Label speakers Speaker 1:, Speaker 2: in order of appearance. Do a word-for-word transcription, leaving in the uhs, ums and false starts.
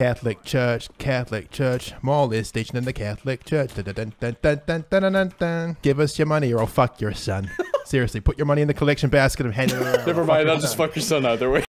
Speaker 1: Catholic Church, Catholic Church. Mall is stationed in the Catholic Church. Dun, dun, dun, dun, dun, dun, dun, dun, dun. Give us your money or I'll fuck your son. Seriously, put your money in the collection basket and hand it around.
Speaker 2: Never mind, I'll just fuck your son either way.